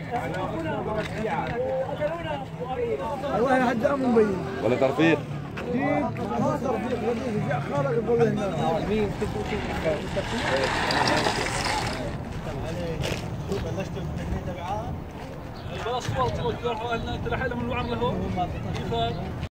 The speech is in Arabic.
والله هدام مبين ولا ترفيق؟ جيب ما ترفيق لذيذ جاء خارج الضوء هنا مين بلشت التكنيك معاه خلاص صورت له انت راح من الوعر له